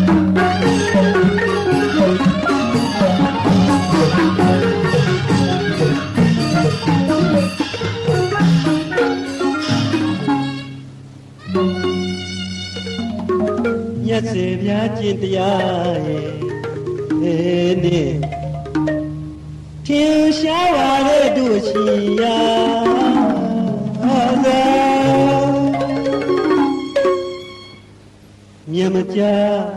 ညက်စေပြားကျင့်တရားရဲ့နဲ့ထင်ရှားပါတဲ့တို့ရှိရာသာမြတ်မကြာ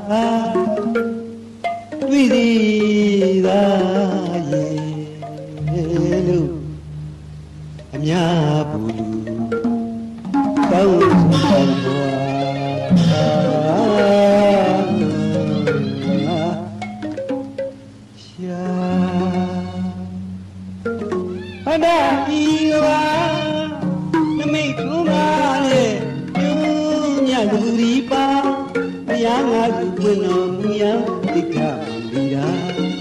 တွေ့သည်သာရဲ့လို့အများဘူးလူကောင်းဆောင်တော်အနာဤဝါနမိတ်ထုံးပါလေပြုညလူရီပါဘုရားငါစုပွင့်တော်မူရာတိခမလီရာ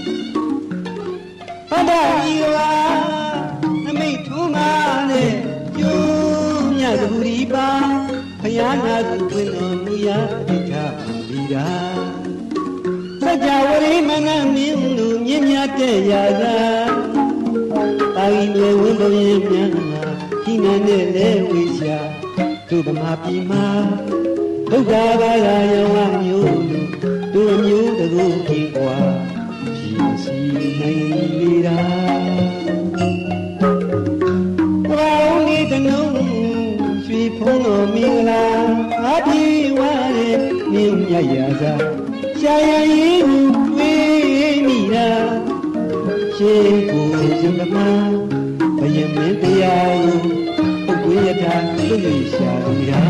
အနာဤဝါနမိတ်ထုံးပါလေပြုညလူရီပါဘုရားငါစုပွင့်တော်မူရာတိခမလီရာစัจ java ရိမနမင်းတို့မြင့်မြတ်တဲ့ရာသာတာဂီတွေဝင်းပုံရင်မြန်လာခိနနဲ့လဲဝေရှာသူဗမာပြည်မှာဒုက္ခဘာသာရောဝမျိုးတို့မျိုးတကူကြီးกว่าပြည်စီနိုင်လေတာဘောင်းဒီတနုံရွှေဖုံးတော်မင်္ဂလာအပြေဝရဲမြင့်မြတ်ရာသာရှာရရင်တွေ့မိတာရှေးကိုယမမဘယမင်းတရားကိုပုဂ္ဂိုလ်ယထာလွတ်လပ်ရှာပြီးတာ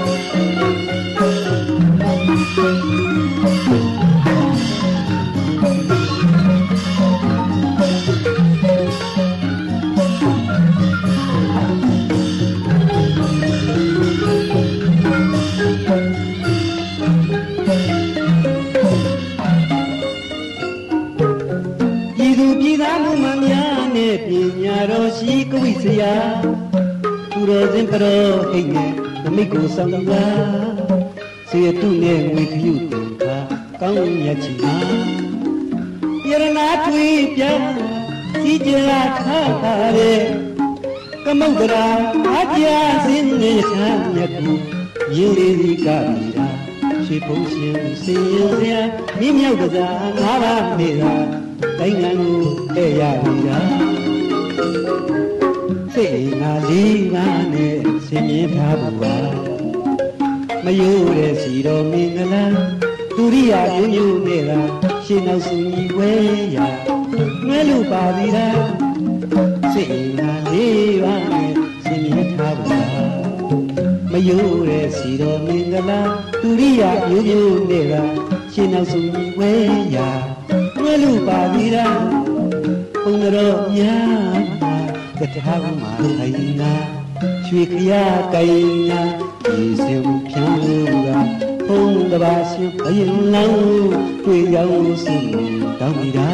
ပညာတော်ရှိကဝိဆရာသူတော်စင်ပရောဟိတ်နဲ့နမိတ်ကိုဆောင်လာစေတုနဲ့ငွေခရုတင်ခါကောင်းမြတ်ချီမှာယရနာထွေးပြစီကြလာထားတဲ့ကမုတ်တရာအကြစင်းနေချမ်းမြတ်ကိုရင်းလေးစီကမိတာရွှေဖုံးရှင်စင်ရင်စရာမြင်းမြောက်ကစားငါးပါးနေတာတိုင်းငံကိုတဲ့ရပြီတာစိတ်ငါလေးပါးနဲ့ဆင်မြင်ထားဘူးပါမယိုးတဲ့စီတော်မင်္ဂလာဒုရိယာမျိုးမျိုးနဲ့ကရှင်းနောက်စုကြီးဝဲရငဲလို့ပါပြီလားစိတ်ငါလေးပါးနဲ့ဆင်မြင်ထားဘူးပါမယိုးတဲ့စီတော်မင်္ဂလာဒုရိယာမျိုးမျိုးနဲ့ကရှင်းနောက်စုကြီးဝဲရငဲလို့ပါပြီလားဘုံတော်များကထာမှာထိုင်နာရွှေခရကိုင်နာဒီစင်ဖြံလို့ကဘုံတပါရှင်ဘယင်လောင်းတွေ့ရောက်စုတောင်းမိတာ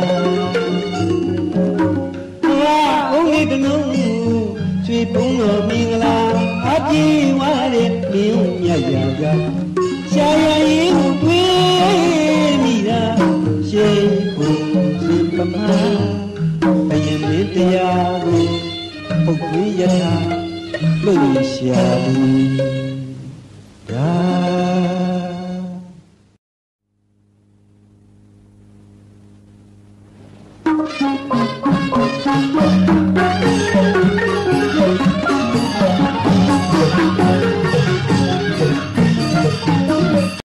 ဟာဘုံလေးတလုံးရွှေဘုံတော်မင်္ဂလာအပြေဝါတဲ့မြင်းမြတ်ရာကရှာရရင်တွေ့မိတာရှေးကိုစင်ပမာဘယင်မင်းတရားကိုပုဂ္ဂိုလ်ယထာလွတ်လပ်ရှာဘူးဒါ